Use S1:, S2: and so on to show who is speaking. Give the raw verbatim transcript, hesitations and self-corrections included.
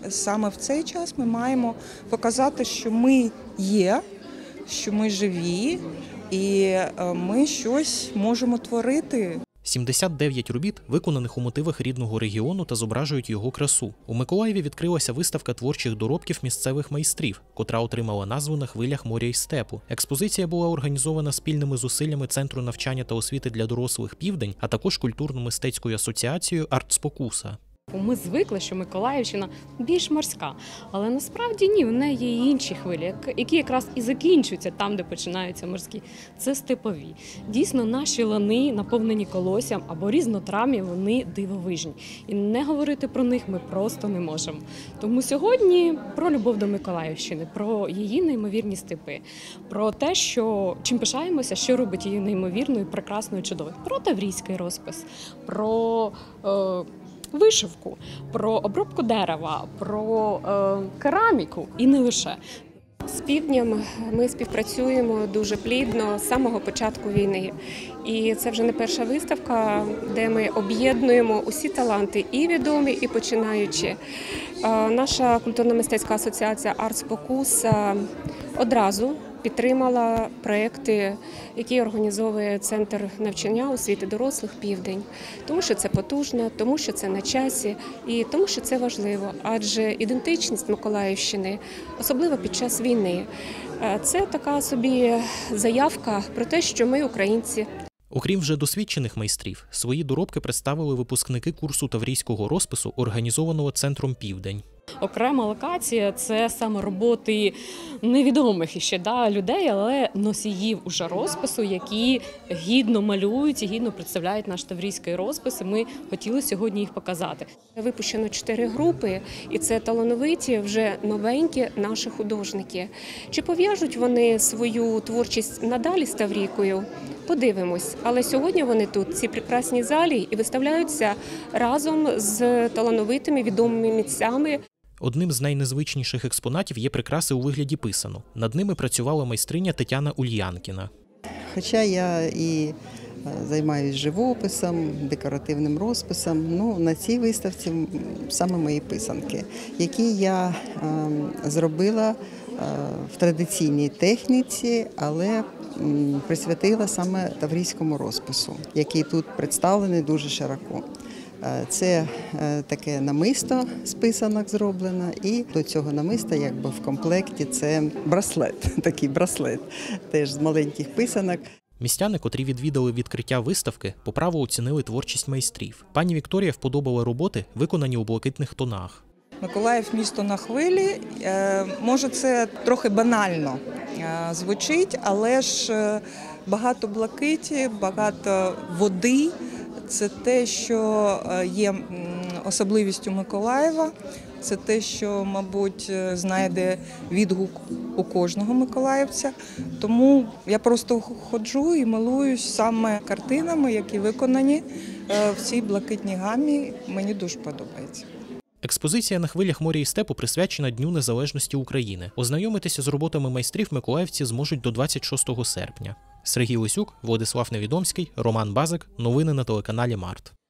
S1: Саме в цей час ми маємо показати, що ми є, що ми живі і ми щось можемо творити.
S2: сімдесят дев'ять робіт, виконаних у мотивах рідного регіону та зображують його красу. У Миколаєві відкрилася виставка творчих доробків місцевих майстрів, котра отримала назву «На хвилях моря й степу». Експозиція була організована спільними зусиллями Центру навчання та освіти для дорослих «Південь», а також культурно-мистецькою асоціацією «Артспокуса».
S3: Ми звикли, що Миколаївщина більш морська, але насправді ні, в неї є і інші хвилі, які якраз і закінчуються там, де починаються морські. Це степові. Дійсно, наші лани, наповнені колоссям або різнотрав'я, вони дивовижні. І не говорити про них ми просто не можемо. Тому сьогодні про любов до Миколаївщини, про її неймовірні степи, про те, що чим пишаємося, що робить її неймовірною, прекрасною, чудовою. Про таврійський розпис, про е, вишивку, про обробку дерева, про е, кераміку і не лише.
S4: З півднем ми співпрацюємо дуже плідно з самого початку війни. І це вже не перша виставка, де ми об'єднуємо усі таланти, і відомі, і починаючі. Наша культурно-мистецька асоціація «Артспокуса» одразу підтримала проекти, які організовує Центр навчання освіти дорослих «Південь». Тому що це потужно, тому що це на часі і тому що це важливо. Адже ідентичність Миколаївщини, особливо під час війни, це така собі заявка про те, що ми українці.
S2: Окрім вже досвідчених майстрів, свої доробки представили випускники курсу таврійського розпису, організованого Центром «Південь».
S3: Окрема локація – це саме роботи невідомих іще да, людей, але носіїв уже розпису, які гідно малюють і гідно представляють наш таврійський розпис. І ми хотіли сьогодні їх показати.
S4: Випущено чотири групи, і це талановиті, вже новенькі наші художники. Чи пов'яжуть вони свою творчість надалі з Таврійкою? Подивимось. Але сьогодні вони тут, в цій прекрасній залі, і виставляються разом з талановитими відомими митцями.
S2: Одним з найнезвичніших експонатів є прикраси у вигляді писану. Над ними працювала майстриня Тетяна Ульянкіна.
S5: Хоча я і займаюся живописом, декоративним розписом, ну, на цій виставці саме мої писанки, які я е, зробила е, в традиційній техніці, але м, присвятила саме таврійському розпису, який тут представлений дуже широко. Це таке намисто з писанок зроблено, і до цього намиста якби в комплекті це браслет, такий браслет, теж з маленьких писанок.
S2: Містяни, котрі відвідали відкриття виставки, по праву оцінили творчість майстрів. Пані Вікторія вподобала роботи, виконані у блакитних тонах.
S1: Миколаїв – місто на хвилі. Може, це трохи банально звучить, але ж багато блакиті, багато води. Це те, що є особливістю Миколаєва, це те, що, мабуть, знайде відгук у кожного миколаївця. Тому я просто ходжу і милуюсь саме картинами, які виконані в цій блакитній гамі. Мені дуже подобається.
S2: Експозиція «На хвилях моря і степу» присвячена Дню Незалежності України. Ознайомитися з роботами майстрів миколаївці зможуть до двадцять шостого серпня. Сергій Лисюк, Владислав Невідомський, Роман Базик. Новини на телеканалі Март.